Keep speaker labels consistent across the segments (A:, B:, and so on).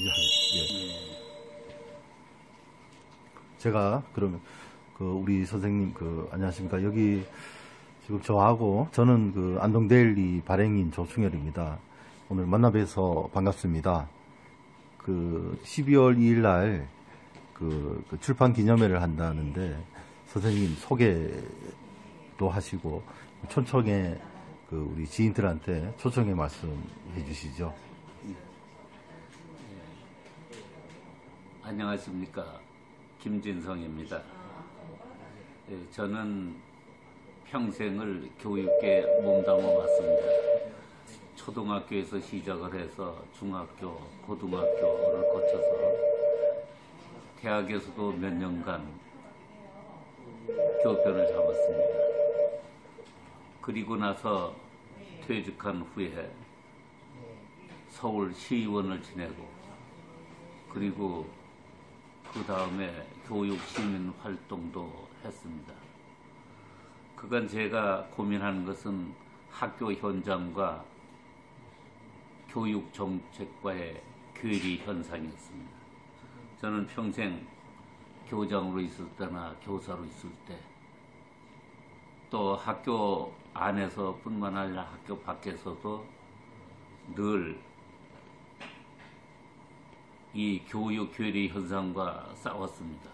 A: 예. 제가 그러면 우리 선생님 안녕하십니까. 여기 지금 저는 안동데일리 발행인 조충열입니다. 오늘 만나 뵈서 반갑습니다. 12월 2일 날 출판 기념회를 한다는데 선생님 소개도 하시고 초청에 우리 지인들한테 초청의 말씀해 주시죠.
B: 안녕하십니까. 김진성입니다. 저는 평생을 교육에 몸담아 왔습니다. 초등학교에서 시작을 해서 중학교, 고등학교를 거쳐서 대학에서도 몇 년간 교편을 잡았습니다. 그리고 나서 퇴직한 후에 서울 시의원을 지내고 그리고 그 다음에 교육 시민 활동도 했습니다. 그간 제가 고민하는 것은 학교 현장과 교육 정책과의 괴리 현상이었습니다. 저는 평생 교장으로 있을 때나 교사로 있을 때 또 학교 안에서 뿐만 아니라 학교 밖에서도 늘 이 교육 괴리 현상과 싸웠습니다.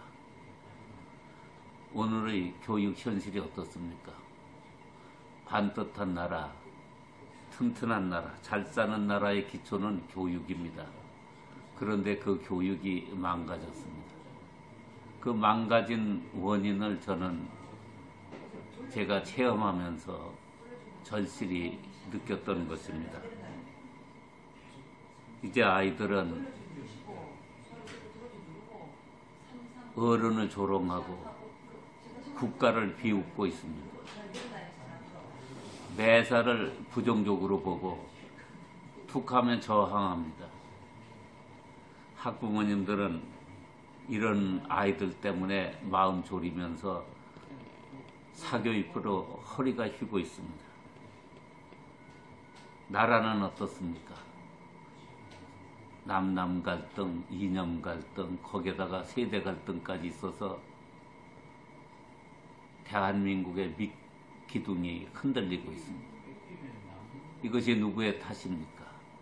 B: 오늘의 교육 현실이 어떻습니까? 반듯한 나라, 튼튼한 나라, 잘 사는 나라의 기초는 교육입니다. 그런데 그 교육이 망가졌습니다. 그 망가진 원인을 저는 제가 체험하면서 절실히 느꼈던 것입니다. 이제 아이들은 어른을 조롱하고 국가를 비웃고 있습니다. 매사를 부정적으로 보고 툭하면 저항합니다. 학부모님들은 이런 아이들 때문에 마음 졸이면서 사교육으로 허리가 휘고 있습니다. 나라는 어떻습니까? 남남 갈등, 이념 갈등, 거기에다가 세대 갈등까지 있어서 대한민국의 밑기둥이 흔들리고 있습니다. 이것이 누구의 탓입니까?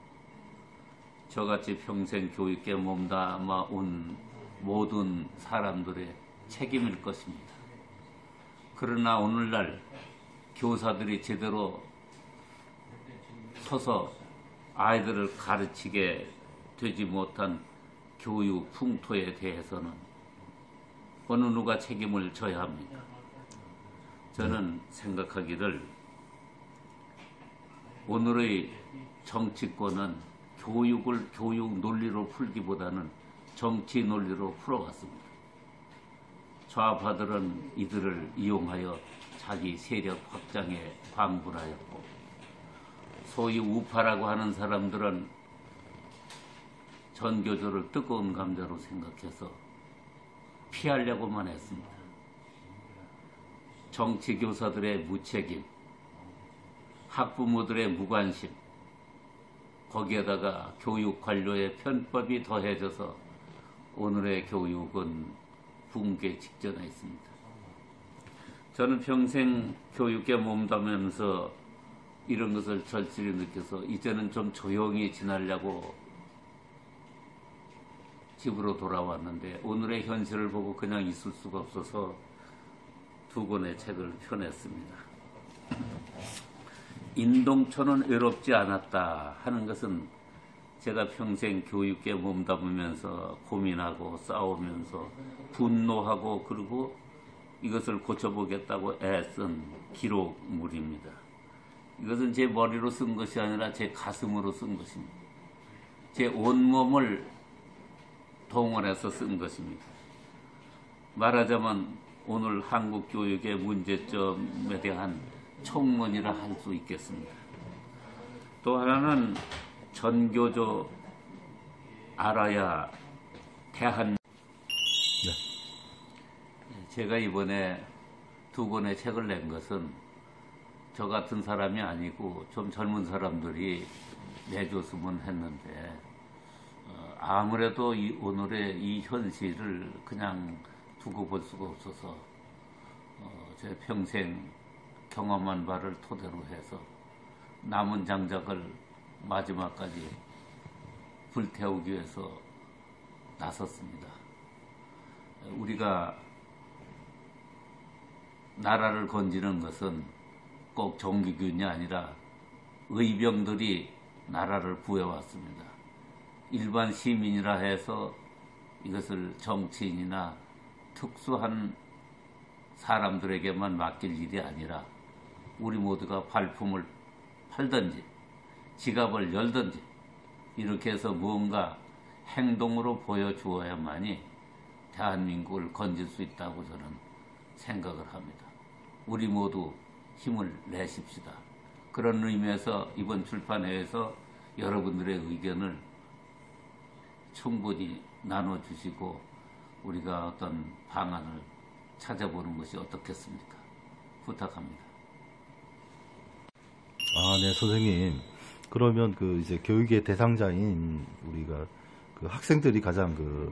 B: 저같이 평생 교육에 몸담아 온 모든 사람들의 책임일 것입니다. 그러나 오늘날 교사들이 제대로 서서 아이들을 가르치게 되지 못한 교육 풍토에 대해서는 어느 누가 책임을 져야 합니까? 저는 생각하기를 오늘의 정치권은 교육을 교육 논리로 풀기보다는 정치 논리로 풀어왔습니다. 좌파들은 이들을 이용하여 자기 세력 확장에 광분하였고 소위 우파라고 하는 사람들은 전교조를 뜨거운 감자로 생각해서 피하려고만 했습니다. 정치교사들의 무책임, 학부모들의 무관심, 거기에다가 교육 관료의 편법이 더해져서 오늘의 교육은 붕괴 직전에 있습니다. 저는 평생 교육에 몸담으면서 이런 것을 절실히 느껴서 이제는 좀 조용히 지내려고 집으로 돌아왔는데 오늘의 현실을 보고 그냥 있을 수가 없어서 두 권의 책을 펴냈습니다. 인동초는 외롭지 않았다 하는 것은 제가 평생 교육에 몸담으면서 고민하고 싸우면서 분노하고 그리고 이것을 고쳐보겠다고 애쓴 기록물입니다. 이것은 제 머리로 쓴 것이 아니라 제 가슴으로 쓴 것입니다. 제 온몸을 동원해서 쓴 것입니다. 말하자면 오늘 한국 교육의 문제점에 대한 총론이라 할 수 있겠습니다. 또 하나는 전교조 알아야 대한. 제가 이번에 두 권의 책을 낸 것은 저 같은 사람이 아니고 좀 젊은 사람들이 내줬으면 했는데 아무래도 오늘의 이 현실을 그냥 두고 볼 수가 없어서 제 평생 경험한 바를 토대로 해서 남은 장작을 마지막까지 불태우기 위해서 나섰습니다. 우리가 나라를 건지는 것은 꼭 정규군이 아니라 의병들이 나라를 구해왔습니다. 일반 시민이라 해서 이것을 정치인이나 특수한 사람들에게만 맡길 일이 아니라 우리 모두가 발품을 팔든지 지갑을 열든지 이렇게 해서 무언가 행동으로 보여주어야만이 대한민국을 건질 수 있다고 저는 생각을 합니다. 우리 모두 힘을 내십시다. 그런 의미에서 이번 출판회에서 여러분들의 의견을 충분히 나눠주시고 우리가 어떤 방안을 찾아보는 것이 어떻겠습니까? 부탁합니다.
A: 네, 선생님. 그러면 이제 교육의 대상자인 우리가 학생들이 가장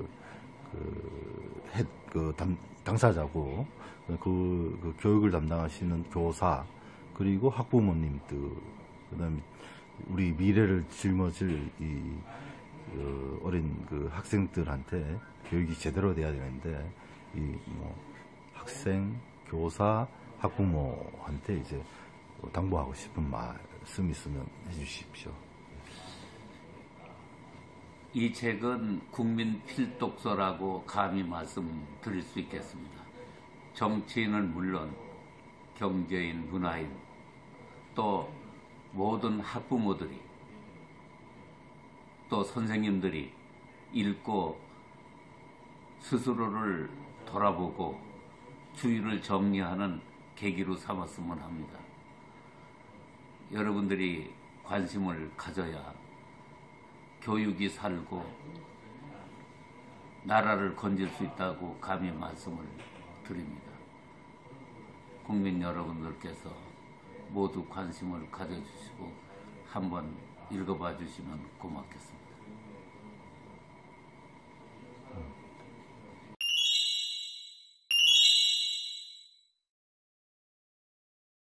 A: 당사자고, 그 교육을 담당하시는 교사, 그리고 학부모님들, 그 다음에 우리 미래를 짊어질 어린 학생들한테 교육이 제대로 돼야 되는데, 학생, 교사, 학부모한테 이제 당부하고 싶은 말씀 있으면 해주십시오.
B: 이 책은 국민 필독서라고 감히 말씀드릴 수 있겠습니다. 정치인은 물론 경제인, 문화인, 또 모든 학부모들이 또 선생님들이 읽고 스스로를 돌아보고 주의를 정리하는 계기로 삼았으면 합니다. 여러분들이 관심을 가져야 교육이 살고 나라를 건질 수 있다고 감히 말씀을 드립니다. 국민 여러분들께서 모두 관심을 가져주시고 한번 읽어봐 주시면 고맙겠습니다.